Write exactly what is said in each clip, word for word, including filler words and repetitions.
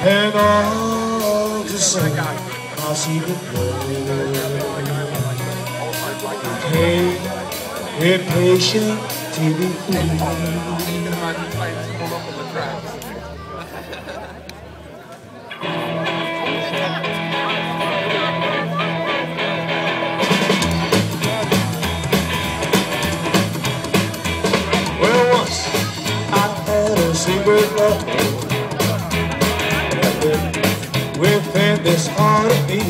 and all the same, I see the blood. Hey, impatient to be free. Well, once I had a secret love within this heart of me,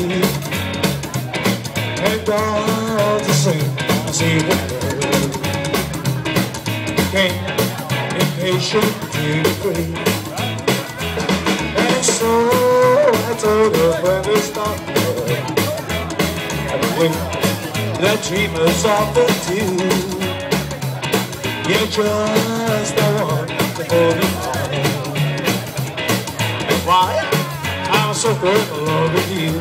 and all the same, I see the blood. Became impatient to be free, and so I told her when we started, and when the dreamers often do, you're just the one to hold me on. And why? I'm so good in love with you.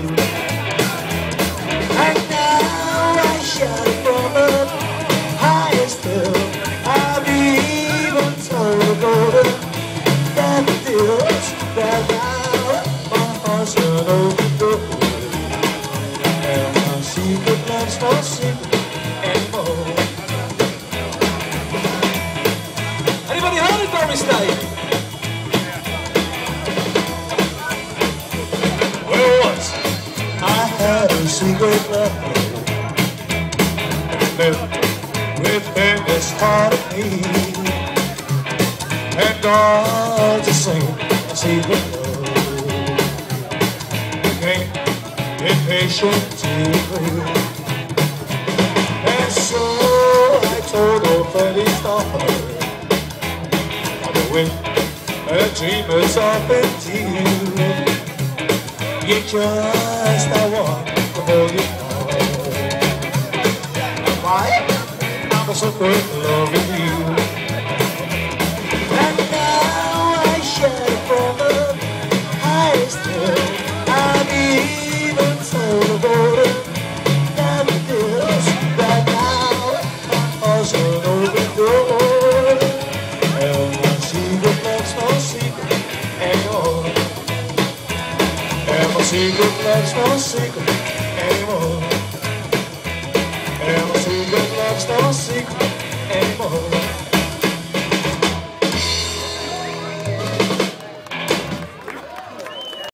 And now I shout from the highest hill. I've even told the golden daffodils that now my heart's an open door, and my secret love's no secret anymore. Anybody heard it, Dormy State? I had a secret love within this heart of me, and all the same, a secret love became impatient to free. And so I told her pretty story on the wind, a dreamer's often due. You're just the one to hold you on. And why? I'm so good in love with you. And now I share from the highest hill. I've even told the golden daffodils that now my heart's an open door, and my secret love's no secret anymore. My secret love's no secret